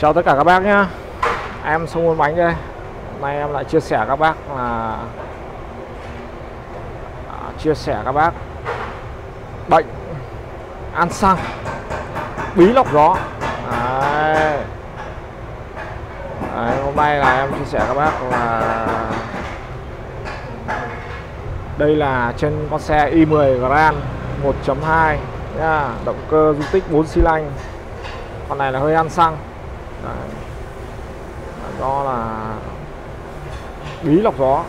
Chào tất cả các bác nhé. Em Sông Buôn Bánh đây. Hôm nay em lại chia sẻ các bác là bệnh ăn xăng bí lọc gió. Đấy. Hôm nay là em chia sẻ các bác là đây là trên con xe i10 Grand 1.2 nha, động cơ dung tích 4 xi lanh. Con này là hơi ăn xăng. Đấy. Do là bí lọc gió.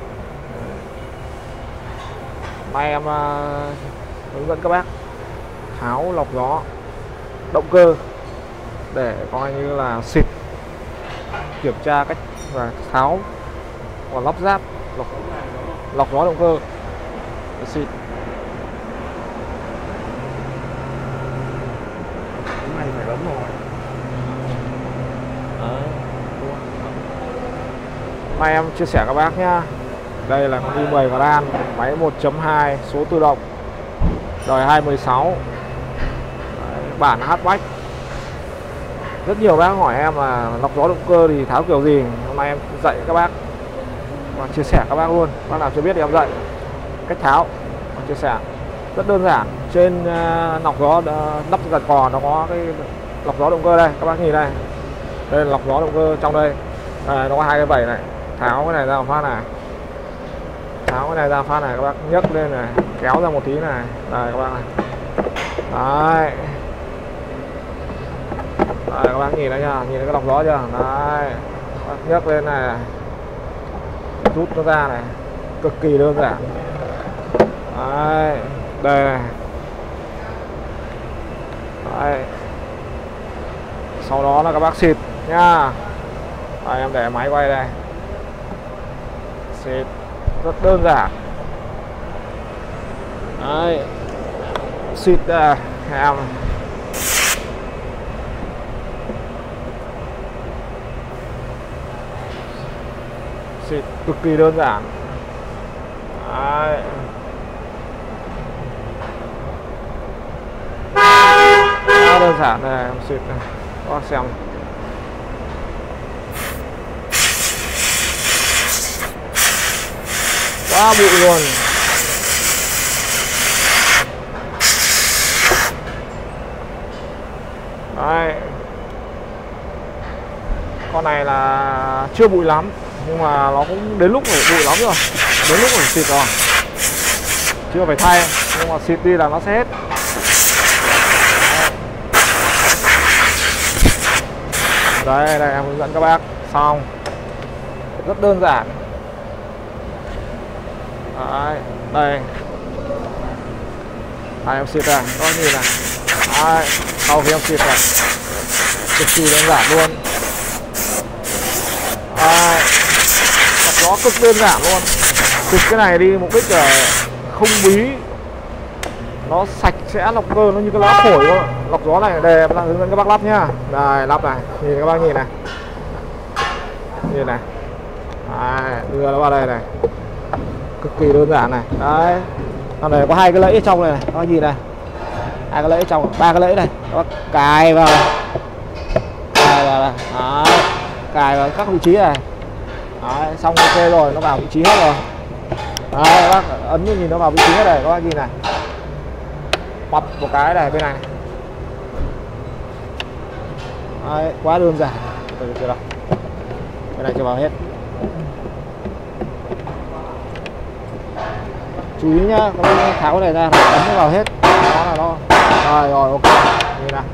Nay em hướng dẫn các bác tháo lọc gió động cơ để coi như là xịt, kiểm tra cách và tháo và lắp ráp lọc gió động cơ để xịt. Cái này phải bấm rồi. Nay em chia sẻ các bác nhá. Đây là con i10 Grand, máy 1.2 số tự động, đời 2016. Đấy, bản hatchback. Rất nhiều bác hỏi em là lọc gió động cơ thì tháo kiểu gì. Hôm nay em dạy các bác và chia sẻ các bác luôn. Bác nào chưa biết thì em dạy cách tháo và chia sẻ rất đơn giản. Trên lọc gió nắp gạt cò nó có cái lọc gió động cơ đây, các bác nhìn đây. Đây là lọc gió động cơ trong đây. Nó có hai cái vẩy này. Tháo cái này ra một phát này, tháo cái này ra phát này, các bác nhấc lên này, kéo ra một tí này, đây các bác này. Đấy. Đây các bác nhìn đấy nha, nhìn cái lọc gió chưa? Đấy. Các bác nhấc lên này, rút nó ra này, cực kỳ đơn giản. Đấy. Đây này. Đấy. Sau đó là các bác xịt nha. Đây, em để máy quay đây. Xịt rất đơn giản. Đấy. Xịt ra em. Xịt cực kỳ đơn giản. Đấy. Rất đơn giản này, em xịt này. Các bác xem. Quá bụi luôn. Đấy. Con này là chưa bụi lắm, nhưng mà nó cũng đến lúc phải bụi lắm rồi. Đến lúc phải xịt rồi. Chưa phải thay, nhưng mà xịt đi là nó sẽ hết. Đấy, đây em hướng dẫn các bác. Xong. Rất đơn giản. Đấy, đây. Đây em xịt ra, có nhìn này. Đấy, sau khi em xịt này, cực kỳ đơn giản luôn. Đấy, lọc gió cực đơn giản luôn. Xịt cái này đi mục đích là không bí, nó sạch sẽ lọc cơ, nó như cái lá phổi thôi. Lọc gió này đây em đang hướng dẫn các bác lắp nhá. Đây, lắp này, nhìn các bác nhìn này. Nhìn này. Đấy, đưa nó vào đây này. Cực kỳ đơn giản này. Đấy. Con này có hai cái lẫy trong này, này. Các bác nhìn này. Hai cái lẫy trong, ba cái lẫy này. Các bác cài vào này. Cài vào này. Đấy. Cài vào các vị trí này. Đấy, xong ok rồi, nó vào vị trí hết rồi. Đấy, các bác ấn nhìn nó vào vị trí hết này, các bác nhìn này. Bập một cái này bên này. Đấy, quá đơn giản. Từ đâu. Bên này cho vào hết. Chú ý nhá, có tháo cái này ra, ấn nó vào hết. Đó là nó. Rồi, ok. Nhìn này.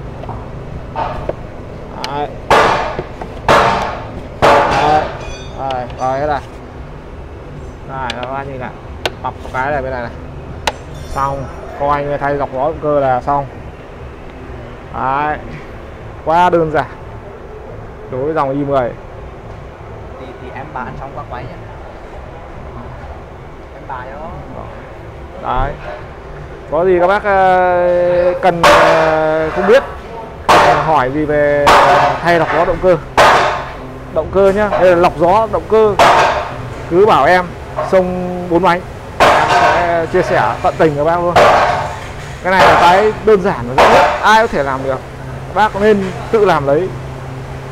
Đấy. Đấy. Rồi hết này. Này, các bạn nhìn này. Bập một cái này bên này này. Xong. Coi như thay lọc gió động cơ là xong. Đấy. Quá đơn giản đối với dòng i10. Thì em bán xong các quay nhé. Em bán đó. Đấy. Có gì các bác cần không biết, hỏi gì về thay lọc gió động cơ. Động cơ nhá, đây là lọc gió động cơ. Cứ bảo em Sông Bốn Bánh, em sẽ chia sẻ tận tình các bác luôn. Cái này là cái đơn giản và dễ nhất, ai có thể làm được. Bác nên tự làm lấy.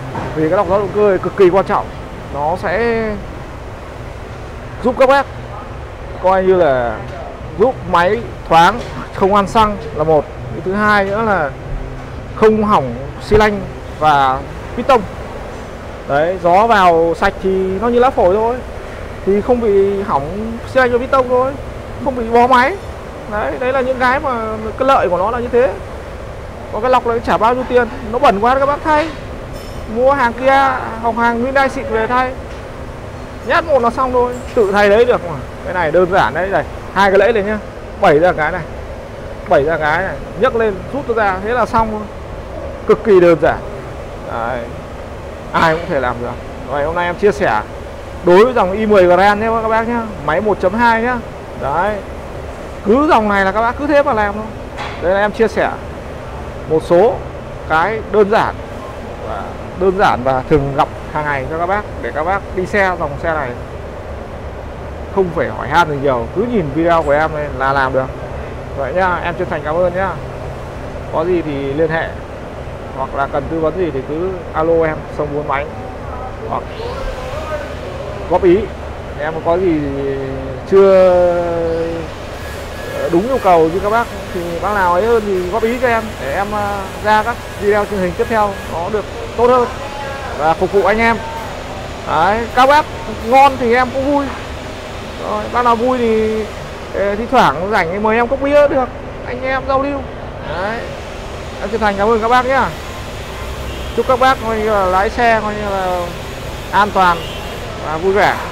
Vì cái lọc gió động cơ cực kỳ quan trọng, nó sẽ giúp các bác coi như là giúp máy thoáng, không ăn xăng là một. Cái thứ hai nữa là không hỏng xi lanh và piston. Đấy, gió vào sạch thì nó như lá phổi thôi, thì không bị hỏng xi lanh và piston thôi, không bị bó máy. Đấy là những cái mà cái lợi của nó là như thế. Còn cái lọc này chả bao nhiêu tiền, nó bẩn quá các bác thay, mua hàng kia hoặc hàng Hyundai xịn về thay, nhát một nó xong thôi, tự thay đấy được mà. Cái này đơn giản đấy, này hai cái lẫy này nhá, bẩy ra cái này, bẩy ra cái này, nhấc lên rút nó ra, thế là xong thôi, cực kỳ đơn giản. Đấy, ai cũng thể làm được. Rồi hôm nay em chia sẻ đối với dòng i10 Grand nhé các bác nhá, máy 1.2 nhá. Đấy, cứ dòng này là các bác cứ thế mà làm thôi. Đây là em chia sẻ một số cái đơn giản và thường gặp hàng ngày cho các bác, để các bác đi xe dòng xe này không phải hỏi han gì nhiều, cứ nhìn video của em này là làm được. Vậy nhá, em chân thành cảm ơn nhá. Có gì thì liên hệ, hoặc là cần tư vấn gì thì cứ alo em Sông Bốn Máy, hoặc góp ý. Em có gì chưa đúng yêu cầu như các bác thì bác nào ấy hơn thì góp ý cho em, để em ra các video truyền hình tiếp theo nó được tốt hơn và phục vụ anh em. Đấy, các bác ngon thì em cũng vui. Rồi, bác nào vui thì thi thoảng rảnh thì mời em cốc bia được, anh em giao lưu. Đấy, em chân thành cảm ơn các bác nhé. Chúc các bác coi như là lái xe coi như là an toàn và vui vẻ.